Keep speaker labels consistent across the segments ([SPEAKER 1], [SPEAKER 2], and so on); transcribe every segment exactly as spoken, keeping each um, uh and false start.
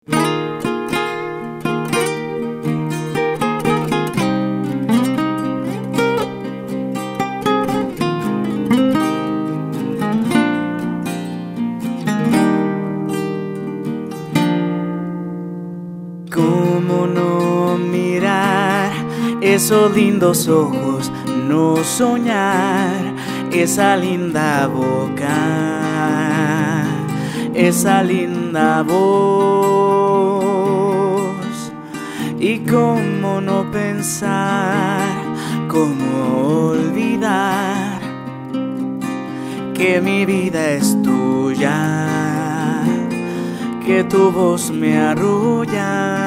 [SPEAKER 1] ¿Cómo no mirar esos lindos ojos? No soñar esa linda boca, esa linda voz. Y cómo no pensar, cómo olvidar que mi vida es tuya, que tu voz me arrulla.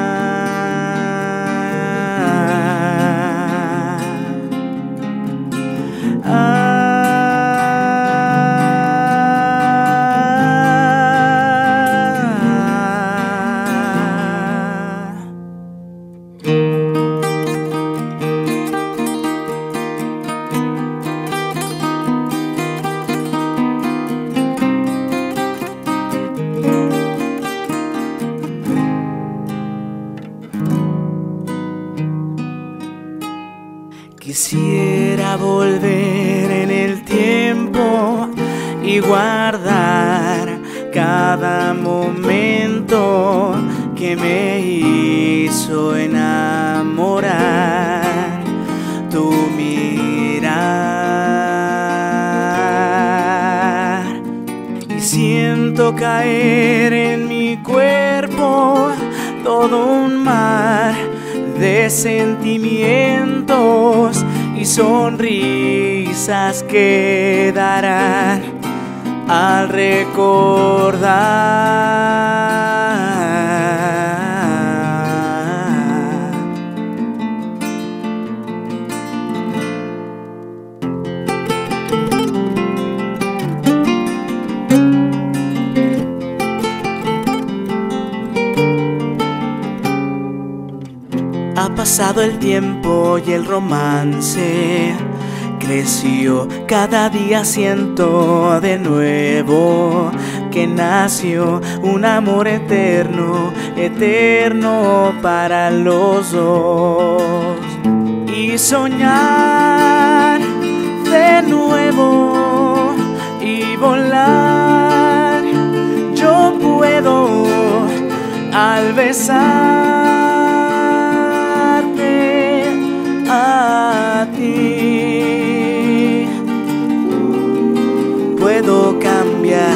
[SPEAKER 1] Quisiera volver en el tiempo y guardar cada momento que me hizo enamorar tu mirar. Y siento caer en mi cuerpo todo un mar de sentimientos y sonrisas que darán al recordar. Ha pasado el tiempo y el romance creció, cada día siento de nuevo que nació un amor eterno, eterno para los dos. Y soñar de nuevo y volar, yo puedo al besar a ti, puedo cambiar.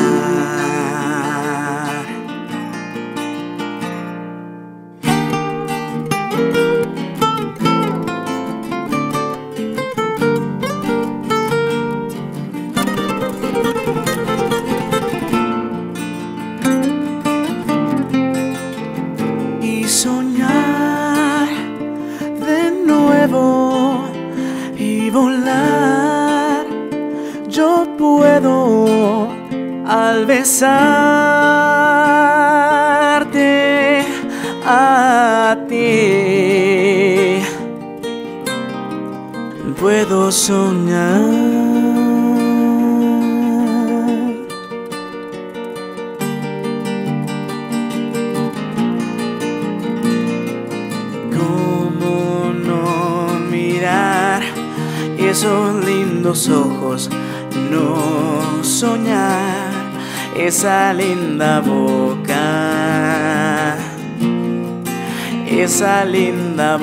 [SPEAKER 1] Y soñar de nuevo y volar, yo puedo al besarte a ti, puedo soñar. Esos lindos ojos, no soñar esa linda boca, esa linda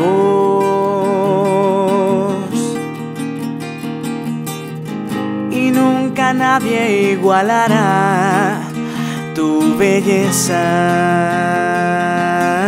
[SPEAKER 1] voz. Y nunca nadie igualará tu belleza.